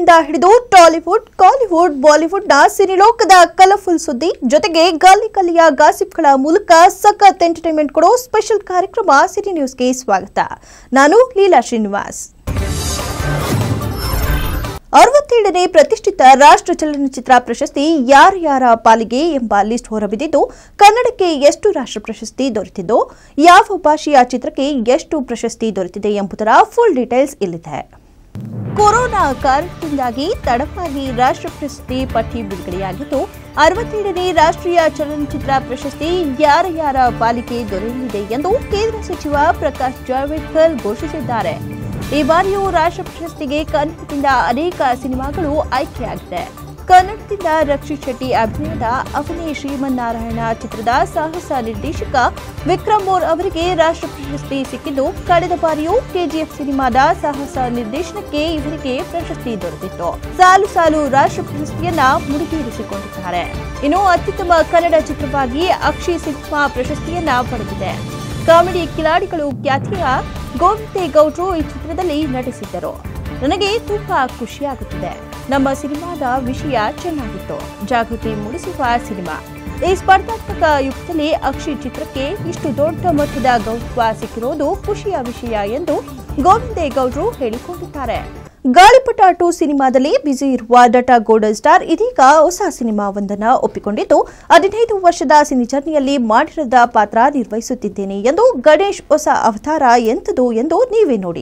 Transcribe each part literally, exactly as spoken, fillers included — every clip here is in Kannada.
ಇಂದ ಹಿಡಿದು ಟಾಲಿವುಡ್, ಕಾಲಿವುಡ್, ಬಾಲಿವುಡ್ ನ ಸಿನಿಲೋಕದ ಕಲರ್ಫುಲ್ ಸುದ್ದಿ ಜೊತೆಗೆ ಗಲ್ಲಿ ಗಲ್ಲಿಯ ಗಾಸಿಪ್ಗಳ ಮೂಲಕ ಸಖತ್ ಎಂಟರ್ಟೈನ್ಮೆಂಟ್ ಕೊಡೋ ಸ್ಪೆಷಲ್ ಕಾರ್ಯಕ್ರಮ ಸಿಟಿ ನ್ಯೂಸ್ಗೆ ಸ್ವಾಗತ. ನಾನು ಲೀಲಾ ಶ್ರೀನಿವಾಸ್. ಅರವತ್ತೇಳನೇ ಪ್ರತಿಷ್ಠಿತ ರಾಷ್ಟ್ರ ಚಲನಚಿತ್ರ ಪ್ರಶಸ್ತಿ ಯಾರ ಯಾರ ಪಾಲಿಗೆ ಎಂಬ ಲಿಸ್ಟ್ ಹೊರಬಿದ್ದಿದ್ದು, ಕನ್ನಡಕ್ಕೆ ಎಷ್ಟು ರಾಷ್ಟ್ರ ಪ್ರಶಸ್ತಿ ದೊರೆತಿದ್ದು, ಯಾವ ಭಾಷೆಯ ಚಿತ್ರಕ್ಕೆ ಎಷ್ಟು ಪ್ರಶಸ್ತಿ ದೊರೆತಿದೆ ಎಂಬುದರ ಫುಲ್ ಡೀಟೇಲ್ಸ್ ಇಲ್ಲಿದೆ. ಕೊರೋನಾ ಕಾರಣದಿಂದಾಗಿ ತಡವಾಗಿ ರಾಷ್ಟ್ರ ಪ್ರಶಸ್ತಿ ಪಟ್ಟಿ ಬಿಡುಗಡೆಯಾಗಿದ್ದು, ಅರವತ್ತೇಳನೇ ರಾಷ್ಟ್ರೀಯ ಚಲನಚಿತ್ರ ಪ್ರಶಸ್ತಿ ಯಾರ ಯಾರ ಪಾಲಿಗೆ ದೊರೆಯಲಿದೆ ಎಂದು ಕೇಂದ್ರ ಸಚಿವ ಪ್ರಕಾಶ್ ಜಾವಡೇಕರ್ ಘೋಷಿಸಿದ್ದಾರೆ. ಈ ಬಾರಿಯೂ ರಾಷ್ಟ್ರ ಪ್ರಶಸ್ತಿಗೆ ಕನ್ನಡದಿಂದ ಅನೇಕ ಸಿನಿಮಾಗಳು ಆಯ್ಕೆಯಾಗಿದೆ. ಕನ್ನಡದಿಂದ ರಕ್ಷಿತ್ ಶೆಟ್ಟಿ ಅಭಿನಯದ ಅವನೇ ಶ್ರೀಮನ್ನಾರಾಯಣ ಚಿತ್ರದ ಸಾಹಸ ನಿರ್ದೇಶಕ ವಿಕ್ರಮ್ ಮೋರ್ ಅವರಿಗೆ ರಾಷ್ಟ್ರ ಪ್ರಶಸ್ತಿ ಸಿಕ್ಕಿದ್ದು, ಕಳೆದ ಬಾರಿಯೂ ಕೆಜಿಎಫ್ ಸಿನಿಮಾದ ಸಾಹಸ ನಿರ್ದೇಶನಕ್ಕೆ ಇವರಿಗೆ ಪ್ರಶಸ್ತಿ ದೊರೆತಿತ್ತು. ಸಾಲು ಸಾಲು ರಾಷ್ಟ್ರ ಪ್ರಶಸ್ತಿಯನ್ನ ಮುಡಿಗೇರಿಸಿಕೊಂಡಿದ್ದಾರೆ. ಇನ್ನು ಅತ್ಯುತ್ತಮ ಕನ್ನಡ ಚಿತ್ರವಾಗಿ ಅಕ್ಷಯ್ ಸಿನಿಮಾ ಪ್ರಶಸ್ತಿಯನ್ನ ಪಡೆದಿದೆ. ಕಾಮಿಡಿ ಕಿಲಾಡಿಗಳು ಖ್ಯಾತಿಯ ಗೋವಿಂದೇಗೌಡರು ಈ ಚಿತ್ರದಲ್ಲಿ ನಟಿಸಿದ್ದರು. ನನಗೆ ತುಂಬಾ ಖುಷಿಯಾಗುತ್ತಿದೆ. ನಮ್ಮ ಸಿನಿಮಾದ ವಿಷಯ ಚೆನ್ನಾಗಿತ್ತು, ಜಾಗೃತಿ ಮೂಡಿಸುವ ಸಿನಿಮಾ. ಈ ಸ್ಪರ್ಧಾತ್ಮಕ ಯುಗದಲ್ಲಿ ಅಕ್ಷಯ್ ಚಿತ್ರಕ್ಕೆ ಇಷ್ಟು ದೊಡ್ಡ ಮಟ್ಟದ ಗೌರವ ಸಿಕ್ಕಿರೋದು ಖುಷಿಯ ವಿಷಯ ಎಂದು ಗೋವಿಂದೇಗೌಡರು ಹೇಳಿಕೊಂಡಿದ್ದಾರೆ. ಗಾಳಿಪಟ ಟು ಸಿನಿಮಾದಲ್ಲಿ ಬ್ಯುಸಿ ಇರುವ ನಟ ಗೋಲ್ಡನ್ ಸ್ಟಾರ್ ಇದೀಗ ಹೊಸ ಸಿನಿಮಾವೊಂದನ್ನ ಒಪ್ಪಿಕೊಂಡಿದ್ದು, ಹದಿನೈದು ವರ್ಷದ ಸಿನಿ ಜರ್ನಿಯಲ್ಲಿ ಮಾಡಿರದ ಪಾತ್ರ ನಿರ್ವಹಿಸುತ್ತಿದ್ದೇನೆ ಎಂದು ಗಣೇಶ್ ಹೊಸ ಅವತಾರ ಎಂಥದು ಎಂದು ನೀವೇ ನೋಡಿ.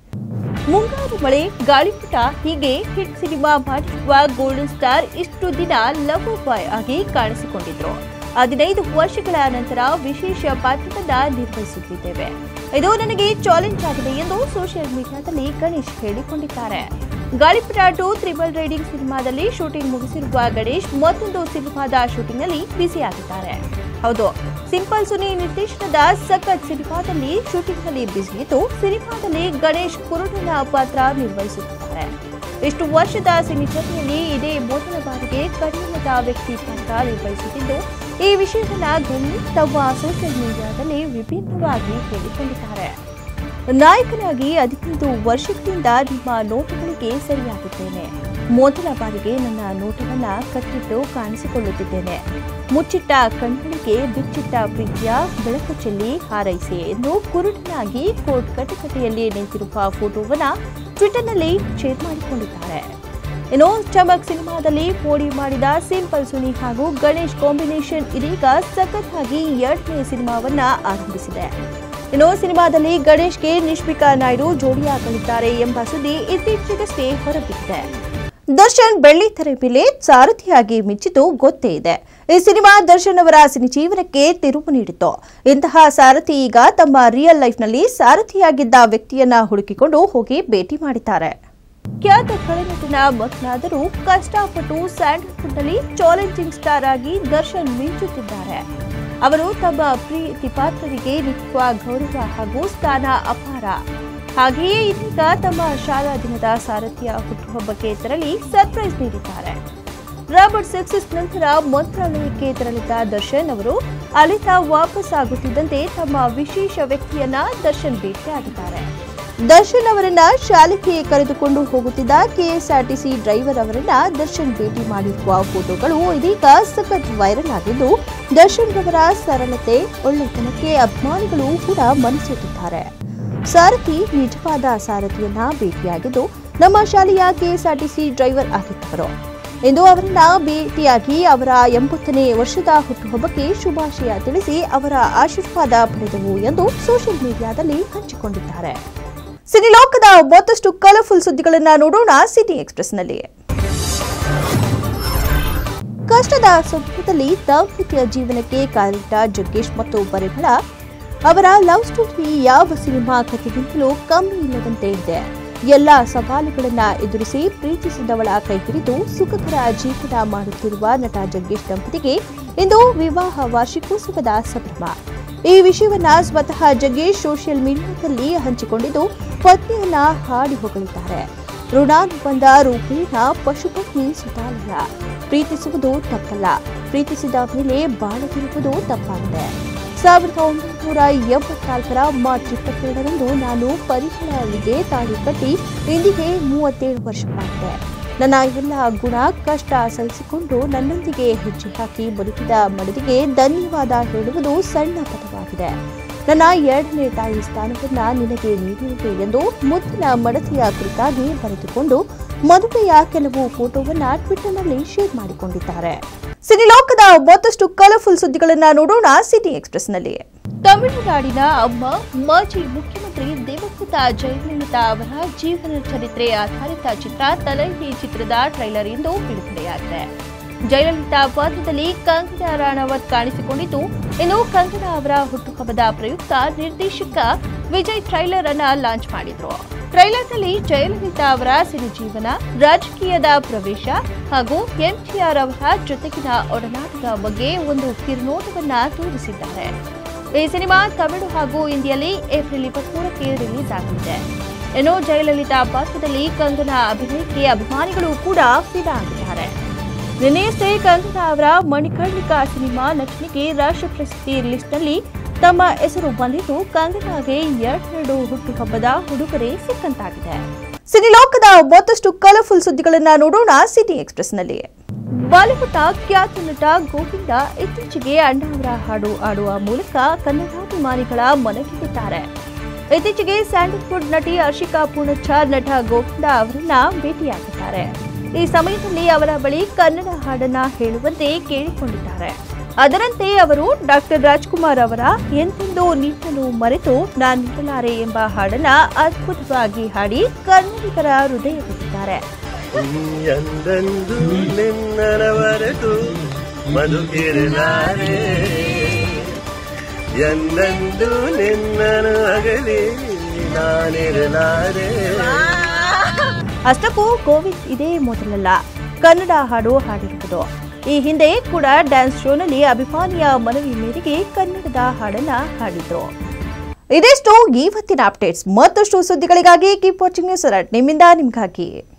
ಮುಂಗಾರು ಮಳೆ, ಗಾಳಿಪಟ ಹೀಗೆ ಹಿಟ್ ಸಿನಿಮಾ ಮಾಡಿರುವ ಗೋಲ್ಡನ್ ಸ್ಟಾರ್ ಇಷ್ಟು ದಿನ ಲವ್ ಬಾಯ್ ಆಗಿ ಕಾಣಿಸಿಕೊಂಡಿದ್ರು. ಹದಿನೈದು ವರ್ಷಗಳ ನಂತರ ವಿಶೇಷ ಪಾತ್ರವನ್ನ ನಿರ್ವಹಿಸುತ್ತಿದ್ದೇವೆ. ಇದು ನನಗೆ ಚಾಲೆಂಜ್ ಆಗಿದೆ ಎಂದು ಸೋಷಿಯಲ್ ಮೀಡಿಯಾದಲ್ಲಿ ಗಣೇಶ್ ಹೇಳಿಕೊಂಡಿದ್ದಾರೆ. ಗಾಳಿಪಟ ಟು ತ್ರಿಬಲ್ ರೈಡಿಂಗ್ ಸಿನಿಮಾದಲ್ಲಿ ಶೂಟಿಂಗ್ ಮುಗಿಸಿರುವ ಗಣೇಶ್ ಮತ್ತೊಂದು ಸಿನಿಮಾದ ಶೂಟಿಂಗ್ನಲ್ಲಿ ಬ್ಯುಸಿಯಾಗಿದ್ದಾರೆ. ಹೌದು, ಸಿಂಪಲ್ ಸುನಿ ನಿರ್ದೇಶನದ ಸಖತ್ ಸಿನಿಮಾದಲ್ಲಿ ಶೂಟಿಂಗ್ನಲ್ಲಿ ಬ್ಯುಸಿ ಇದ್ದು, ಸಿನಿಮಾದಲ್ಲಿ ಗಣೇಶ್ ಕುರುಡನ ಪಾತ್ರ ನಿರ್ವಹಿಸುತ್ತಿದ್ದಾರೆ. ಇಷ್ಟು ವರ್ಷದ ಸಿನಿ ಜರ್ನಿಯಲ್ಲಿ ಇದೇ ಮೊದಲ ಬಾರಿಗೆ ಕಡಿಮೆದ ವ್ಯಕ್ತಿ ಪಾತ್ರ ನಿರ್ವಹಿಸುತ್ತಿದ್ದು, ಈ ವಿಷಯವನ್ನ ಗಣೇಶ್ ತಮ್ಮ ಸೋಷಿಯಲ್ ಮೀಡಿಯಾದಲ್ಲಿ ವಿಭಿನ್ನವಾಗಿ ಹೇಳಿಕೊಂಡಿದ್ದಾರೆ. ನಾಯಕನಾಗಿ ಹದಿನೈದು ವರ್ಷಗಳಿಂದ ನಿಮ್ಮ ನೋಟಗಳಿಗೆ ಸರಿಯಾಗುತ್ತೇನೆ. ಮೊದಲ ಬಾರಿಗೆ ನನ್ನ ನೋಟವನ್ನ ಕಟ್ಟಿಟ್ಟು ಕಾಣಿಸಿಕೊಳ್ಳುತ್ತಿದ್ದೇನೆ. ಮುಚ್ಚಿಟ್ಟ ಕಣ್ಗಳಿಗೆ ಬಿಚ್ಚಿಟ್ಟ ಪ್ರೀತಿಯ ಬೆಳಕು ಚೆಲ್ಲಿ ಹಾರೈಸಿ ಎಂದು ಕುರುಡನಾಗಿ ಕೋರ್ಟ್ ಕಟಕಟೆಯಲ್ಲಿ ನಿಂತಿರುವ ಫೋಟೋವನ್ನ ಟ್ವಿಟರ್ನಲ್ಲಿ ಶೇರ್ ಮಾಡಿಕೊಂಡಿದ್ದಾರೆ. ಇನ್ನು ಚಮಕ್ ಸಿನಿಮಾದಲ್ಲಿ ಪೋಡಿ ಮಾಡಿದ ಸಿಂಪಲ್ ಸುನಿ ಹಾಗೂ ಗಣೇಶ್ ಕಾಂಬಿನೇಷನ್ ಇದೀಗ ಸಖತ್ತಾಗಿ ಎರಡನೇ ಸಿನಿಮಾವನ್ನ ಆರಂಭಿಸಿದೆ. ಇನ್ನು ಸಿನಿಮಾದಲ್ಲಿ ಗಣೇಶ್ಗೆ ನಿಶ್ಮಿಕಾ ನಾಯ್ಡು ಜೋಡಿಯಾಗಲಿದ್ದಾರೆ ಎಂಬ ಸುದ್ದಿ ಇತ್ತೀಚೆಗಷ್ಟೇ ಹೊರಬಿದ್ದಿದೆ. ದರ್ಶನ್ ಬೆಳ್ಳಿ ತೆರೆ ಮೇಲೆ ಸಾರಥಿಯಾಗಿ ಮಿಂಚಿದ್ದು ಗೊತ್ತೇ ಇದೆ. ಈ ಸಿನಿಮಾ ದರ್ಶನ್ ಅವರ ಸಿನಿ ಜೀವನಕ್ಕೆ ತಿರುವು ನೀಡಿತ್ತು. ಇಂತಹ ಸಾರಥಿ ಈಗ ತಮ್ಮ ರಿಯಲ್ ಲೈಫ್ನಲ್ಲಿ ಸಾರಥಿಯಾಗಿದ್ದ ವ್ಯಕ್ತಿಯನ್ನ ಹುಡುಕಿಕೊಂಡು ಹೋಗಿ ಭೇಟಿ ಮಾಡಿದ್ದಾರೆ. ಖ್ಯಾತ ಕಳೆನಟನ ಮಗನಾದರೂ ಕಷ್ಟಪಟ್ಟು ಸ್ಯಾಂಡಲ್ವುಡ್ನಲ್ಲಿ ಚಾಲೆಂಜಿಂಗ್ ಸ್ಟಾರ್ ಆಗಿ ದರ್ಶನ್ ಮಿಂಚುತ್ತಿದ್ದಾರೆ. ಅವರು ತಮ್ಮ ಪ್ರೀತಿ ಪಾತ್ರರಿಗೆ ನೀಡುವ ಗೌರವ ಹಾಗೂ ಸ್ಥಾನ ಅಪಾರ. ಹಾಗೆಯೇ ಇದೀಗ ತಮ್ಮ ಶಾಲಾ ದಿನದ ಸಾರಥಿಯ ಹುಟ್ಟುಹಬ್ಬಕ್ಕೆ ತೆರಳಿ ಸರ್ಪ್ರೈಸ್ ನೀಡಿದ್ದಾರೆ. ರಾಬರ್ಟ್ ಸಕ್ಸಸ್ ನಂತರ ಮಂತ್ರಾಲಯಕ್ಕೆ ತೆರಳಿದ್ದ ದರ್ಶನ್ ಅವರು ಅಲ್ಲಿಂದ ವಾಪಸ್ ಆಗುತ್ತಿದ್ದಂತೆ ತಮ್ಮ ವಿಶೇಷ ವ್ಯಕ್ತಿಯನ್ನ ದರ್ಶನ್ ಭೇಟಿಯಾಗಿದ್ದಾರೆ. ದರ್ಶನ್ ಅವರನ್ನ ಶಾಲೆಗೆ ಕರೆದುಕೊಂಡು ಹೋಗುತ್ತಿದ್ದ ಕೆಎಸ್ಆರ್ಟಿಸಿ ಡ್ರೈವರ್ ಅವರನ್ನ ದರ್ಶನ್ ಭೇಟಿ ಮಾಡಿರುವ ಫೋಟೋಗಳು ಇದೀಗ ಸಖತ್ ವೈರಲ್ ಆಗಿದ್ದು, ದರ್ಶನ್ ಅವರ ಸರಳತೆ, ಒಳ್ಳೆತನಕ್ಕೆ ಅಭಿಮಾನಿಗಳು ಕೂಡ ಮನಸೋತಿದ್ದಾರೆ. ಸಾರಥಿ ನಿಜವಾದ ಸಾರಥಿಯನ್ನ ಭೇಟಿಯಾಗಿದ್ದು ನಮ್ಮ ಶಾಲೆಯ ಕೆಎಸ್ಆರ್ಟಿಸಿ ಡ್ರೈವರ್ ಆಗಿದ್ದವರು. ಇಂದು ಅವರನ್ನ ಭೇಟಿಯಾಗಿ ಅವರ ಎಂಬತ್ತನೇ ವರ್ಷದ ಹುಟ್ಟುಹಬ್ಬಕ್ಕೆ ಶುಭಾಶಯ ತಿಳಿಸಿ ಅವರ ಆಶೀರ್ವಾದ ಪಡೆದವು ಎಂದು ಸೋಷಿಯಲ್ ಮೀಡಿಯಾದಲ್ಲಿ ಹಂಚಿಕೊಂಡಿದ್ದಾರೆ. ಸಿನಿಲೋಕದ ಮತ್ತಷ್ಟು ಕಲರ್ಫುಲ್ ಸುದ್ದಿಗಳನ್ನ ನೋಡೋಣ ಸಿಟಿ ಎಕ್ಸ್‌ಪ್ರೆಸ್‌ನಲ್ಲಿ. ಕಷ್ಟದ ಸಮಯದಲ್ಲಿ ದಾಂಪತ್ಯ ಜೀವನಕ್ಕೆ ಕಾಲಿಟ್ಟ ಜಗ್ಗೇಶ್ ಮತ್ತು ಪರಿಮಳ ಅವರ ಲವ್ ಸ್ಟೋರಿ ಯಾವ ಸಿನಿಮಾ ಕಥೆಗಿಂತಲೂ ಕಮ್ಮಿ ಇಲ್ಲದಂತೆ ಇದೆ. ಎಲ್ಲ ಸವಾಲುಗಳನ್ನ ಎದುರಿಸಿ ಪ್ರೀತಿಸಿದವಳ ಕೈ ಹಿಡಿದು ಸುಖಕರ ಜೀವನ ಮಾಡುತ್ತಿರುವ ನಟ ಜಗ್ಗೇಶ್ ದಂಪತಿಗೆ ಇಂದು ವಿವಾಹ ವಾರ್ಷಿಕೋತ್ಸವದ ಸಂಭ್ರಮ. ಈ ವಿಷಯವನ್ನ ಸ್ವತಃ ಜಗ್ಗೇಶ್ ಸೋಷಿಯಲ್ ಮೀಡಿಯಾದಲ್ಲಿ ಹಂಚಿಕೊಂಡಿದ್ದು ಪತ್ನಿಯನ್ನ ಹಾಡಿ ಹೊಗಳಿದ್ದಾರೆ. ಋಣಾನುಬಂಧ ರೂಪೇಣ ಪಶುಪತ್ನಿ ಸುತಾಲಯ. ಪ್ರೀತಿಸುವುದು ತಪ್ಪಲ್ಲ, ಪ್ರೀತಿಸಿದ ಮೇಲೆ ಬಾಳದಿರುವುದು ತಪ್ಪಾಗಿದೆ. ಸಾವಿರದ ಒಂಬೈನೂರ ಎಂಬತ್ನಾಲ್ಕರ ಮಾರ್ಚ್ ಇಪ್ಪತ್ತೆರಡರಂದು ನಾನು ಪರಿಮಳರಿಗೆ ತಾಳಿ ಕಟ್ಟಿ ಇಂದಿಗೆ ಮೂವತ್ತೇಳು ವರ್ಷವಾಗಿದೆ. ನನ್ನ ಎಲ್ಲ ಗುಣ ಕಷ್ಟ ಸಹಿಸಿಕೊಂಡು ನನ್ನೊಂದಿಗೆ ಹೆಜ್ಜೆ ಹಾಕಿ ಬದುಕಿದ ಮಡದಿಗೆ ಧನ್ಯವಾದ ಹೇಳುವುದು ಸಣ್ಣ ಪದವಾಗಿದೆ. ನನ್ನ ಎರಡನೇ ತಾಯಿ ಸ್ಥಾನವನ್ನ ನಿನಗೆ ನೀಡಿರುವೆ ಎಂದು ಮುದ್ದಿನ ಮಡದಿಯ ಕುರಿತಾಗಿ ಬರೆದುಕೊಂಡು ಮದುವೆಯ ಕೆಲವು ಫೋಟೋವನ್ನ ಟ್ವಿಟರ್ನಲ್ಲಿ ಶೇರ್ ಮಾಡಿಕೊಂಡಿದ್ದಾರೆ. ಸಿನಿ ಲೋಕದ ಮತ್ತಷ್ಟು ಕಲರ್ಫುಲ್ ಸುದ್ದಿಗಳನ್ನ ನೋಡೋಣ ಸಿಟಿ ಎಕ್ಸ್‌ಪ್ರೆಸ್‌ನಲ್ಲಿ. ತಮಿಳುನಾಡಿನ ಅಮ್ಮ ಮಾಜಿ ಮುಖ್ಯಮಂತ್ರಿ ದಿವಂಗತ ಜಯಲಲಿತಾ ಅವರ ಜೀವನ ಚರಿತ್ರೆ ಆಧಾರಿತ ಚಿತ್ರ ತಲೈಹಿ ಚಿತ್ರದ ಟ್ರೈಲರ್ ಇಂದು ಬಿಡುಗಡೆಯಾಗಿದೆ. ಜಯಲಲಿತಾ ಪಾತ್ರದಲ್ಲಿ ಕಂಗನಾ ರಾಣಾವತ್ ಕಾಣಿಸಿಕೊಂಡಿದ್ದು, ಇನ್ನು ಕಂಗನಾ ಅವರ ಹುಟ್ಟುಹಬ್ಬದ ಪ್ರಯುಕ್ತ ನಿರ್ದೇಶಕ ವಿಜಯ್ ಟ್ರೈಲರ್ ಅನ್ನ ಲಾಂಚ್ ಮಾಡಿದ್ರು. ಟ್ರೈಲರ್ನಲ್ಲಿ ಜಯಲಲಿತಾ ಅವರ ಸಿನಿ ಜೀವನ, ರಾಜಕೀಯದ ಪ್ರವೇಶ ಹಾಗೂ ಎಂಜಿಆರ್ ಅವರ ಜೊತೆಗಿನ ಒಡನಾಟದ ಬಗ್ಗೆ ಒಂದು ಕಿರುನೋಟವನ್ನ ತೋರಿಸಿದ್ದಾರೆ. ಈ ಸಿನಿಮಾ ತಮಿಳು ಹಾಗೂ ಹಿಂದಿಯಲ್ಲಿ ಏಪ್ರಿಲ್ ಇಪ್ಪತ್ಮೂರಕ್ಕೆ ರಿಲೀಸ್ ಆಗಲಿದೆ. ಇನ್ನು ಜಯಲಲಿತಾ ಪಾತ್ರದಲ್ಲಿ ಕಂಗನಾ ಅಭಿನಯಕ್ಕೆ ಅಭಿಮಾನಿಗಳು ಕೂಡ ಫಿದಾ ಆಗಿದ್ದಾರೆ. ನಿನ್ನೆಯಷ್ಟೇ ಕಂಗನಾ ಅವರ ಮಣಿಕರ್ಣಿಕಾ ಸಿನಿಮಾ ನಟನೆಗೆ ರಾಷ್ಟ್ರ ಪ್ರಶಸ್ತಿ ಲಿಸ್ಟ್ನಲ್ಲಿ ತಮ್ಮ ಹೆಸರು ಬಂದಿದ್ದು, ಕಂಗನಾಗೆ ಎರಡೆರಡು ಹುಟ್ಟುಹಬ್ಬದ ಉಡುಗೊರೆ ಸಿಕ್ಕಂತಾಗಿದೆ. ಸಿನಿ ಲೋಕದ ಮತ್ತಷ್ಟು ಕಲರ್ಫುಲ್ ಸುದ್ದಿಗಳನ್ನ ನೋಡೋಣ ಸಿಟಿ ಎಕ್ಸ್‌ಪ್ರೆಸ್‌ನಲ್ಲಿ. ಬಾಲಿವುಡ್ನ ಖ್ಯಾತ ನಟ ಗೋವಿಂದ ಇತ್ತೀಚೆಗೆ ಅಣ್ಣಾವರ ಹಾಡು ಆಡುವ ಮೂಲಕ ಕನ್ನಡಾಭಿಮಾನಿಗಳ ಮನಗೆದ್ದಿದ್ದಾರೆ. ಇತ್ತೀಚೆಗೆ ಸ್ಯಾಂಡಲ್ವುಡ್ ನಟಿ ಹರ್ಷಿಕಾ ಪೂರ್ಣಚಾರ್ ನಟ ಗೋವಿಂದ ಅವರನ್ನ ಭೇಟಿಯಾಗಿದ್ದಾರೆ. ಈ ಸಮಯದಲ್ಲಿ ಅವರ ಬಳಿ ಕನ್ನಡ ಹಾಡನ್ನ ಹೇಳುವಂತೆ ಕೇಳಿಕೊಂಡಿದ್ದಾರೆ. ಅದರಂತೆ ಅವರು ಡಾಕ್ಟರ್ ರಾಜ್ಕುಮಾರ್ ಅವರ ಎಂತೆಂದೋ ನಿನ್ನನ್ನು ಮರೆತು ನಾನಿರಲಾರೆ ಎಂಬ ಹಾಡನ್ನ ಅದ್ಭುತವಾಗಿ ಹಾಡಿ ಕನ್ನಡಿಗರ ಹೃದಯ ಗೆದ್ದಿದ್ದಾರೆ. ಎಂದೆಂದೂ ನಿನ್ನರವರೆಗೂ ಬದುಕಿರಲಾರೆ, ಎಂದೆಂದೂ ನಿನ್ನನು ಅಗಲಿ ನಾನಿರಲಾರೆ. ಅಷ್ಟಕ್ಕೂ ಗೋವಿಂದ್ ಇದೇ ಮೊದಲಲ್ಲ ಕನ್ನಡ ಹಾಡು ಹಾಡಿರುವುದು. ಈ ಹಿಂದೆ ಕೂಡ ಡ್ಯಾನ್ಸ್ ಶೋನಲ್ಲಿ ಅಭಿಮಾನಿಯ ಮನವಿ ಮೇರೆಗೆ ಕನ್ನಡದ ಹಾಡನ್ನ ಹಾಡಿದ್ರು. ಇದೆಷ್ಟು ಇವತ್ತಿನ ಅಪ್ಡೇಟ್ಸ್. ಮತ್ತಷ್ಟು ಸುದ್ದಿಗಳಿಗಾಗಿ ಕೀಪ್ ವಾಚಿಂಗ್ ನ್ಯೂಸ್ ಅಲರ್ಟ್, ನಿಮ್ಮಿಂದ ನಿಮ್ಗಾಗಿ.